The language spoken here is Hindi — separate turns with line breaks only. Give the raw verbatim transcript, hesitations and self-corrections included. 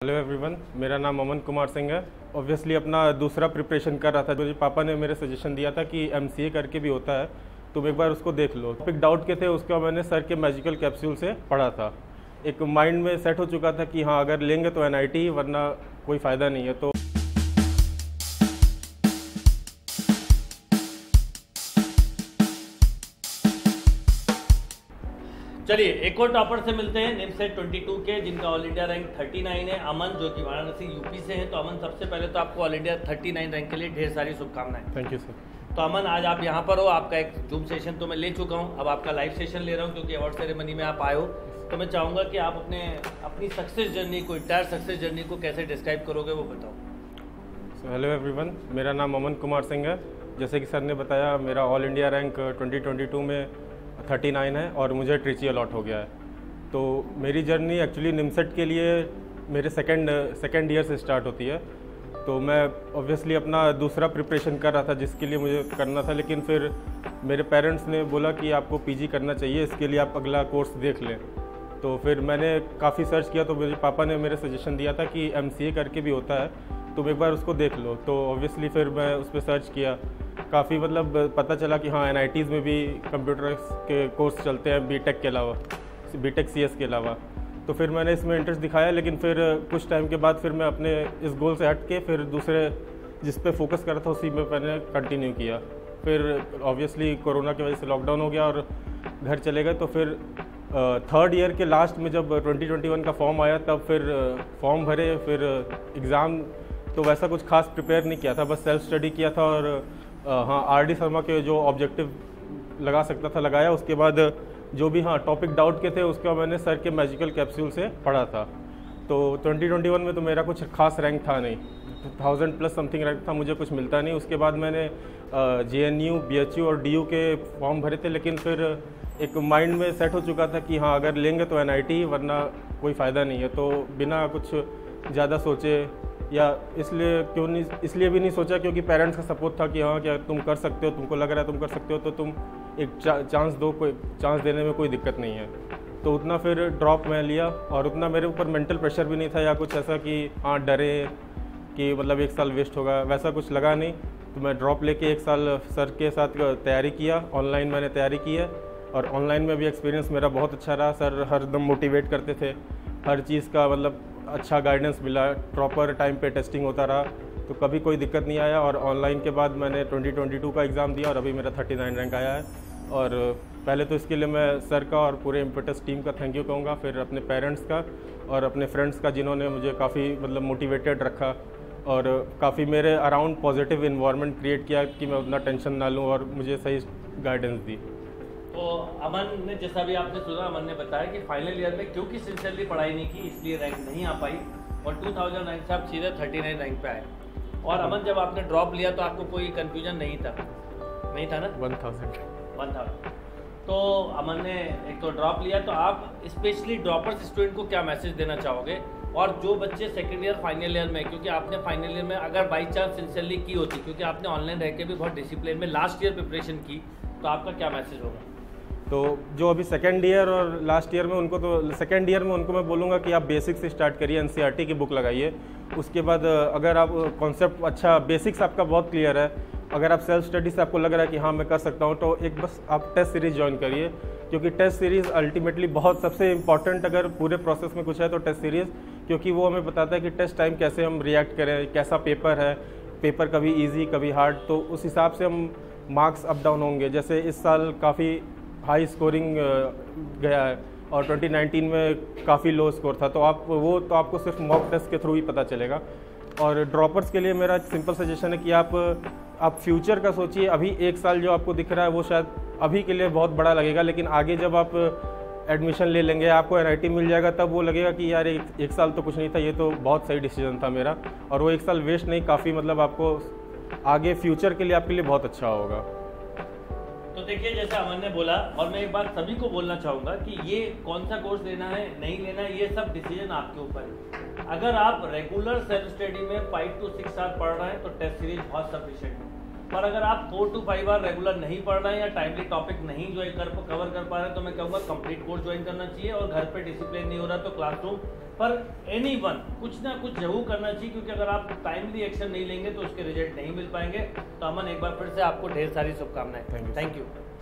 हेलो एवरीवन, मेरा नाम अमन कुमार सिंह है। ऑब्वियसली अपना दूसरा प्रिपरेशन कर रहा था। मुझे पापा ने मेरे सजेशन दिया था कि एमसीए करके भी होता है, तुम एक बार उसको देख लो। टॉपिक डाउट के थे, उसका मैंने सर के मैजिकल कैप्सूल से पढ़ा था। एक माइंड में सेट हो चुका था कि हाँ, अगर लेंगे तो एनआईटी, वरना कोई फ़ायदा नहीं है। तो
चलिए एक और टॉपर से मिलते हैं, निमसेट बाईस के, जिनका ऑल इंडिया रैंक उनतालीस है, अमन, जो कि वाराणसी यूपी से हैं। तो अमन, सबसे पहले तो आपको ऑल इंडिया उनतालीस रैंक के लिए ढेर सारी शुभकामनाएं।
Thank you sir.
तो अमन, आज आप यहाँ पर हो, आपका एक जूम सेशन तो मैं ले चुका हूँ, अब आपका लाइव सेशन ले रहा हूँ क्योंकि अवार्ड सेरेमनी में आप आए हो। तो मैं चाहूँगा कि आप अपने अपनी सक्सेस जर्नी को, इंटायर सक्सेस जर्नी को कैसे डिस्क्राइब करोगे, वो बताओ।
हेलो एवरीवन, मेरा नाम अमन कुमार सिंह है। जैसे कि सर ने बताया, मेरा all India rank twenty twenty two में उनतालीस है और मुझे ट्रिची अलॉट हो गया है। तो मेरी जर्नी एक्चुअली निमसेट के लिए मेरे सेकंड सेकंड ईयर से स्टार्ट होती है। तो मैं ऑब्वियसली अपना दूसरा प्रिपरेशन कर रहा था, जिसके लिए मुझे करना था। लेकिन फिर मेरे पेरेंट्स ने बोला कि आपको पीजी करना चाहिए, इसके लिए आप अगला कोर्स देख लें। तो फिर मैंने काफ़ी सर्च किया, तो मेरे पापा ने मेरे सजेशन दिया था कि एमसीए करके भी होता है, तुम एक बार उसको देख लो। तो ऑब्वियसली फिर मैं उस पर सर्च किया, काफ़ी मतलब पता चला कि हाँ, एनआईटीज़ में भी कंप्यूटर के कोर्स चलते हैं बीटेक के अलावा, बीटेक सीएस के अलावा। तो फिर मैंने इसमें इंटरेस्ट दिखाया। लेकिन फिर कुछ टाइम के बाद फिर मैं अपने इस गोल से हट के फिर दूसरे जिस पे फोकस कर रहा था, उसी में मैंने कंटिन्यू किया। फिर ऑब्वियसली कोरोना की वजह से लॉकडाउन हो गया और घर चले गए। तो फिर थर्ड ईयर के लास्ट में जब ट्वेंटी ट्वेंटी वन का फॉर्म आया, तब फिर फॉर्म भरे, फिर एग्ज़ाम तो वैसा कुछ खास प्रिपेयर नहीं किया था, बस सेल्फ स्टडी किया था। और हाँ, आर डी शर्मा के जो ऑब्जेक्टिव लगा सकता था लगाया। उसके बाद जो भी हाँ टॉपिक डाउट के थे, उसका मैंने सर के मैजिकल कैप्सूल से पढ़ा था। तो ट्वेंटी ट्वेंटी वन में तो मेरा कुछ खास रैंक था नहीं, थाउजेंड प्लस समथिंग रैंक था, मुझे कुछ मिलता नहीं। उसके बाद मैंने जेएनयू, बीएचयू और डीयू के फॉर्म भरे थे। लेकिन फिर एक माइंड में सेट हो चुका था कि हाँ, अगर लेंगे तो एनआईटी, वरना कोई फ़ायदा नहीं है। तो बिना कुछ ज़्यादा सोचे, या इसलिए क्यों नहीं इसलिए भी नहीं सोचा क्योंकि पेरेंट्स का सपोर्ट था कि हाँ, क्या तुम कर सकते हो, तुमको लग रहा है तुम कर सकते हो, तो तुम एक चा, चांस दो, कोई चांस देने में कोई दिक्कत नहीं है। तो उतना फिर ड्रॉप मैं लिया, और उतना मेरे ऊपर मेंटल प्रेशर भी नहीं था या कुछ ऐसा कि हाँ डरे कि मतलब एक साल वेस्ट होगा, वैसा कुछ लगा नहीं। तो मैं ड्रॉप लेके एक साल सर के साथ तैयारी किया, ऑनलाइन मैंने तैयारी की है। और ऑनलाइन में भी एक्सपीरियंस मेरा बहुत अच्छा रहा। सर हरदम मोटिवेट करते थे, हर चीज़ का मतलब अच्छा गाइडेंस मिला, प्रॉपर टाइम पे टेस्टिंग होता रहा, तो कभी कोई दिक्कत नहीं आया। और ऑनलाइन के बाद मैंने ट्वेंटी ट्वेंटी टू का एग्ज़ाम दिया और अभी मेरा उनतालीस रैंक आया है। और पहले तो इसके लिए मैं सर का और पूरे इम्पेटस टीम का थैंक यू कहूँगा, फिर अपने पेरेंट्स का और अपने फ्रेंड्स का, जिन्होंने मुझे काफ़ी मतलब मोटिवेटेड रखा और काफ़ी मेरे अराउंड पॉजिटिव इन्वायरमेंट क्रिएट किया कि मैं उतना टेंशन ना लूँ, और मुझे सही गाइडेंस दी।
तो अमन ने, जैसा भी आपने सुना, अमन ने बताया कि फाइनल ईयर में क्योंकि सिंसियरली पढ़ाई नहीं की, इसलिए रैंक नहीं आ पाई, और टू थाउजेंड नाइन से आप सीधे उनतालीस रैंक पे आए। और अमन, जब आपने ड्रॉप लिया तो आपको कोई कंफ्यूजन नहीं था नहीं था ना?
वन थाउजेंड
वन थाउजेंड तो अमन ने एक तो ड्रॉप लिया, तो आप स्पेशली ड्रॉपर्स स्टूडेंट को क्या मैसेज देना चाहोगे? और जो बच्चे सेकेंड ईयर फाइनल ईयर में, क्योंकि आपने फाइनल ईयर में अगर बाई चांस सिंसियरली की होती, क्योंकि आपने ऑनलाइन रह के भी बहुत डिसिप्लिन में लास्ट ईयर प्रिपरेशन की, तो आपका क्या मैसेज होगा?
तो जो अभी सेकेंड ईयर और लास्ट ईयर में, उनको तो सेकेंड ईयर में उनको मैं बोलूँगा कि आप बेसिक से स्टार्ट करिए, एनसीईआरटी की बुक लगाइए। उसके बाद अगर आप कॉन्सेप्ट अच्छा, बेसिक्स आपका बहुत क्लियर है, अगर आप सेल्फ स्टडी से आपको लग रहा है कि हाँ मैं कर सकता हूँ, तो एक बस आप टेस्ट सीरीज़ ज्वाइन करिए। क्योंकि टेस्ट सीरीज़ अल्टीमेटली बहुत सबसे इंपॉर्टेंट अगर पूरे प्रोसेस में कुछ है तो टेस्ट सीरीज़, क्योंकि वो हमें बताता है कि टेस्ट टाइम कैसे हम रिएक्ट करें, कैसा पेपर है, पेपर कभी ईजी कभी हार्ड, तो उस हिसाब से हम मार्क्स अप डाउन होंगे। जैसे इस साल काफ़ी हाई स्कोरिंग गया है और ट्वेंटी नाइनटीन में काफ़ी लो स्कोर था, तो आप वो तो आपको सिर्फ मॉक टेस्ट के थ्रू ही पता चलेगा। और ड्रॉपर्स के लिए मेरा सिंपल सजेशन है कि आप आप फ्यूचर का सोचिए। अभी एक साल जो आपको दिख रहा है वो शायद अभी के लिए बहुत बड़ा लगेगा, लेकिन आगे जब आप एडमिशन ले लेंगे, आपको एनआईटी मिल जाएगा, तब वो लगेगा कि यार एक, एक साल तो कुछ नहीं था, ये तो बहुत सही डिसीजन था मेरा। और वो एक साल वेस्ट नहीं, काफ़ी मतलब आपको आगे फ्यूचर के लिए आपके लिए बहुत अच्छा होगा।
तो देखिए, जैसे अमन ने बोला, और मैं एक बात सभी को बोलना चाहूँगा कि ये कौन सा कोर्स लेना है नहीं लेना है, ये सब डिसीजन आपके ऊपर है। अगर आप रेगुलर सेल्फ स्टडी में फाइव टू सिक्स आवर पढ़ रहे हैं तो टेस्ट सीरीज बहुत सफिशिएंट है। पर अगर आप four to five hour regular नहीं पढ़ रहे हैं या टाइमली टॉपिक नहीं जो कर कवर कर पा रहे हैं तो मैं कहूँगा कंप्लीट कोर्स ज्वाइन करना चाहिए। और घर पे डिसिप्लिन नहीं हो रहा तो क्लासरूम पर एनी वन कुछ ना कुछ जरूर करना चाहिए, क्योंकि अगर आप टाइमली एक्शन नहीं लेंगे तो उसके रिजल्ट नहीं मिल पाएंगे। तो अमन, एक बार फिर से आपको ढेर सारी शुभकामनाएं।
Thank you.
Thank you.